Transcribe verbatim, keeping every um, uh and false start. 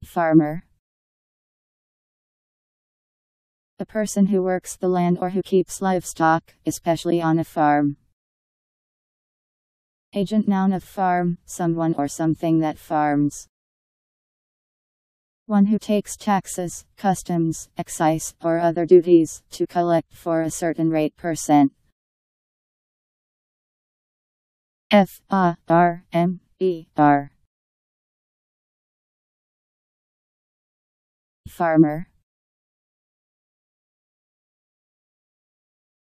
Farmer. A person who works the land or who keeps livestock, especially on a farm. Agent noun of farm, someone or something that farms. One who takes taxes, customs, excise, or other duties, to collect for a certain rate percent. F A R M E R. Farmer.